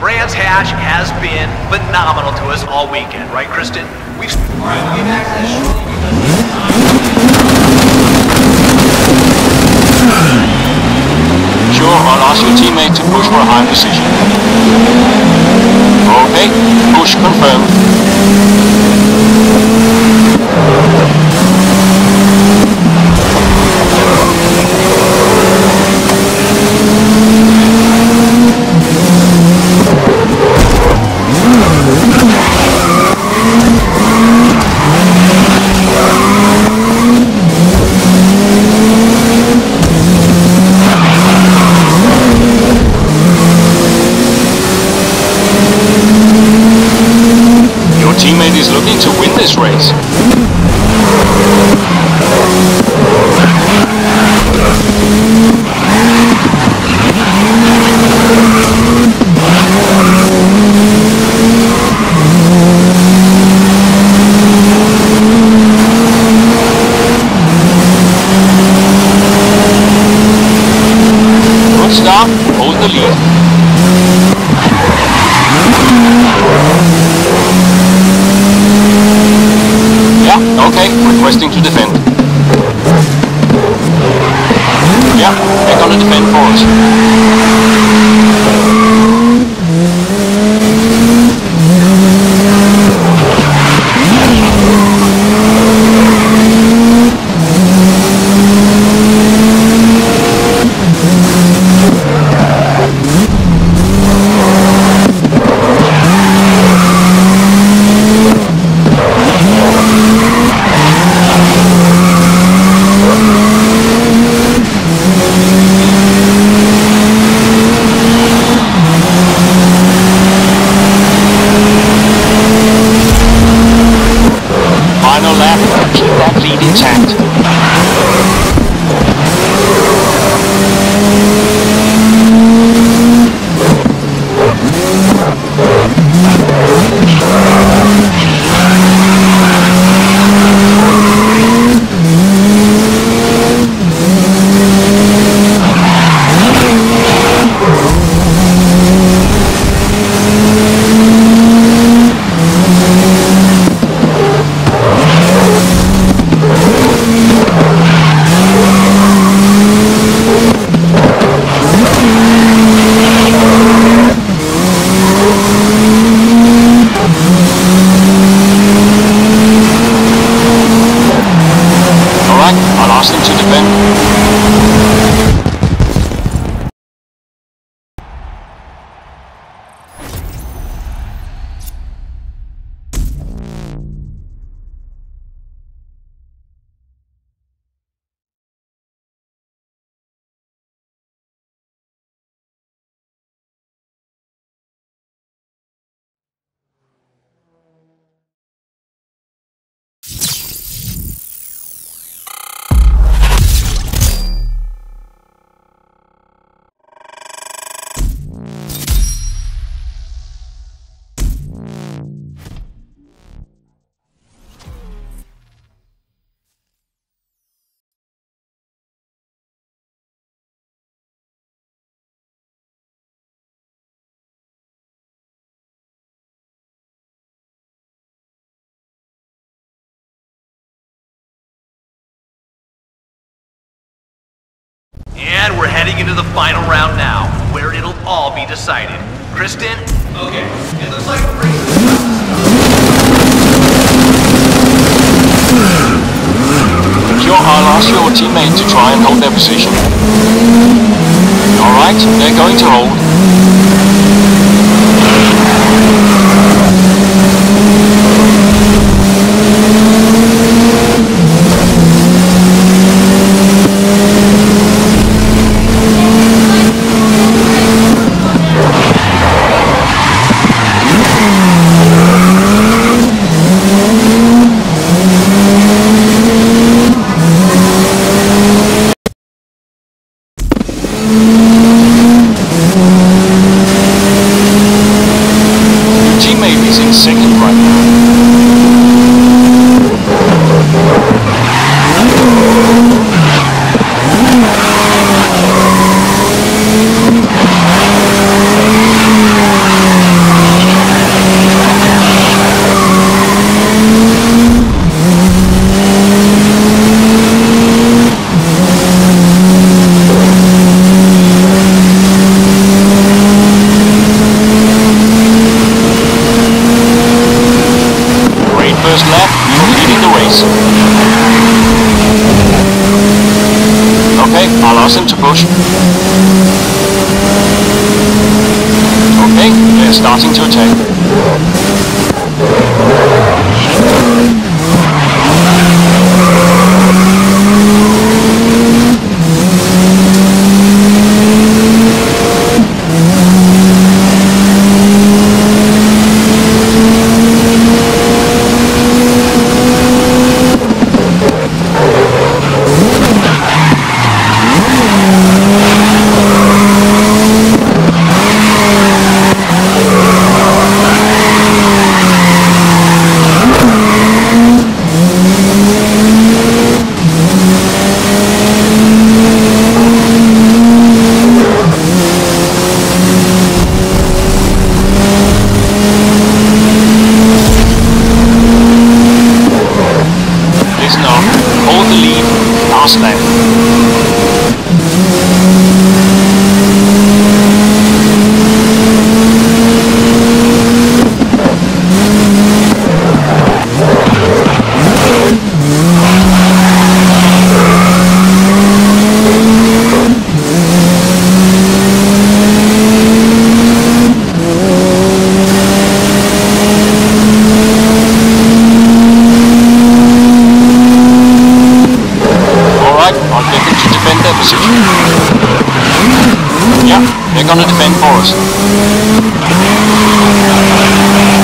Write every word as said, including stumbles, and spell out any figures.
Brands Hatch has been phenomenal to us all weekend, right, Kristen? We've... All right, we'll get back to that shortly because... Sure, I'll ask your teammate to push for a high position. Okay, push confirmed. Teammate is looking to win this race. Good start, hold the lead. Okay, requesting to defend. Yeah, they're gonna defend for us. And we're heading into the final round now, where it'll all be decided. Kristen? Okay, it looks like the race is about to start. Sure, I'll ask your teammate to try and hold their position. Alright, they're going to hold. starting to attack. Hold the lead, last lap. Yeah, they're gonna defend for us.